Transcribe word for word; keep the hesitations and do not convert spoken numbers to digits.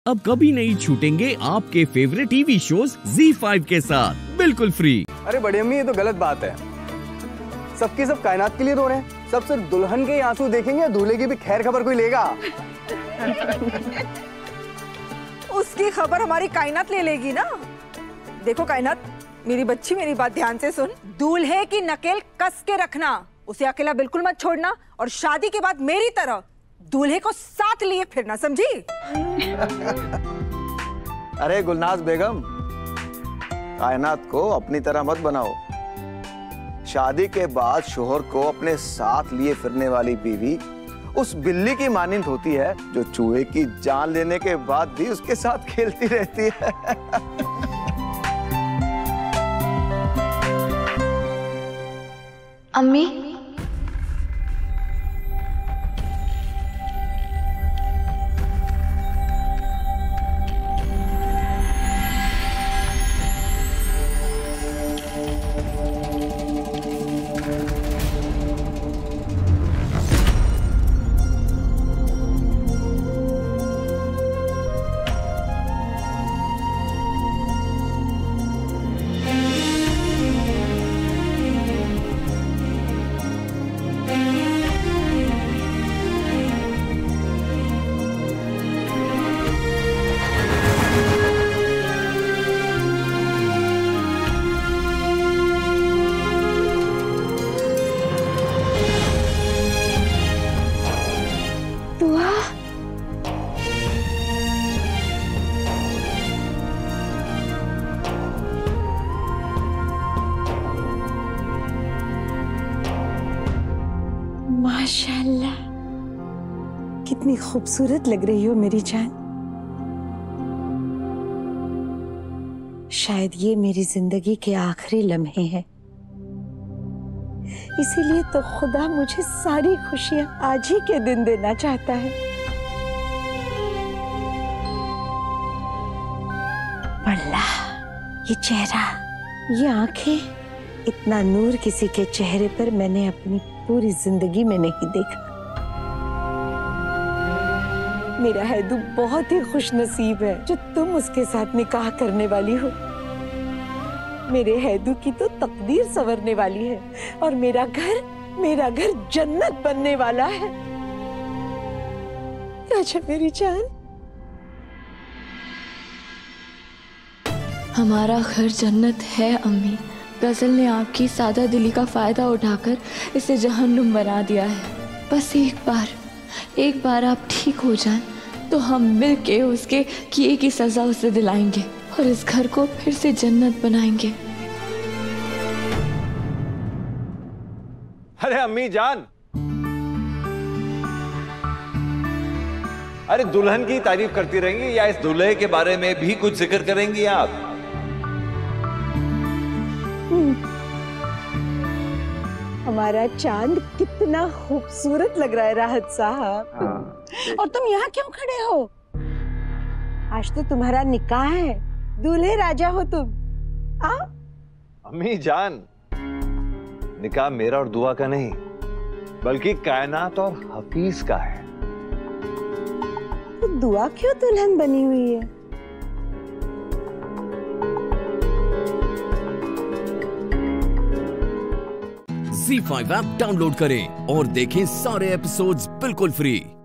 अब कभी नहीं छूटेंगे आपके favourite TV shows Zee five के साथ बिल्कुल फ्री। अरे बड़ी अम्मी, ये तो गलत बात है। सबकी सब कायनात के लिए रो रहे हैं। सब सिर्फ दुल्हन के आंसू देखेंगे, दूल्हे की भी खैर खबर कोई लेगा? उसकी खबर हमारी कायनात ले लेगी ना। देखो कायनात, मेरी बच्ची मेरी बात ध्यान से सुन। दूल्हे की नकेल कस के रखना, उसे अकेला बिल्कुल मत छोड़ना, और शादी के बाद मेरी तरह दूल्हे को साथ लिए फिरना, समझी? अरे गुलनाज बेगम, कायनात को अपनी तरह मत बनाओ। शादी के बाद शोहर को अपने साथ लिए फिरने वाली बीवी उस बिल्ली की मानिंद होती है जो चूहे की जान लेने के बाद भी उसके साथ खेलती रहती है। अम्मी, माशाल्लाह, कितनी खूबसूरत लग रही हो मेरी जान। शायद ये मेरी जिंदगी के आखिरी लम्हे हैं, इसीलिए तो खुदा मुझे सारी खुशियां आज ही के दिन देना चाहता है। अल्लाह, ये चेहरा, ये आंखें, इतना नूर किसी के चेहरे पर मैंने अपनी पूरी जिंदगी में नहीं देखा। मेरा हैदू बहुत ही खुश नसीब है जो तुम उसके साथ निकाह करने वाली हो। मेरे हैदू की तो तकदीर संवरने वाली है और मेरा घर मेरा घर जन्नत बनने वाला है। अच्छा मेरी जान, हमारा घर जन्नत है अम्मी। गजल ने आपकी सादा दिली का फायदा उठाकर इसे जहन्नुम बना दिया है। बस एक बार एक बार आप ठीक हो जाएं तो हम मिल के उसके किए की सजा उसे दिलाएंगे और इस घर को फिर से जन्नत बनाएंगे। अरे अम्मी जान, अरे दुल्हन की तारीफ करती रहेंगी या इस दूल्हे के बारे में भी कुछ जिक्र करेंगी आप? हमारा चांद कितना खूबसूरत लग रहा है राहत साहब। हाँ। और तुम यहाँ क्यों खड़े हो? आज तो तुम्हारा निकाह है, दूल्हे राजा हो तुम। आ? अम्मी जान, निकाह मेरा और दुआ का नहीं बल्कि कायनात और हफीज का है। तो दुआ क्यों दुल्हन बनी हुई है? ज़ी फाइव ऐप डाउनलोड करें और देखें सारे एपिसोड्स बिल्कुल फ्री।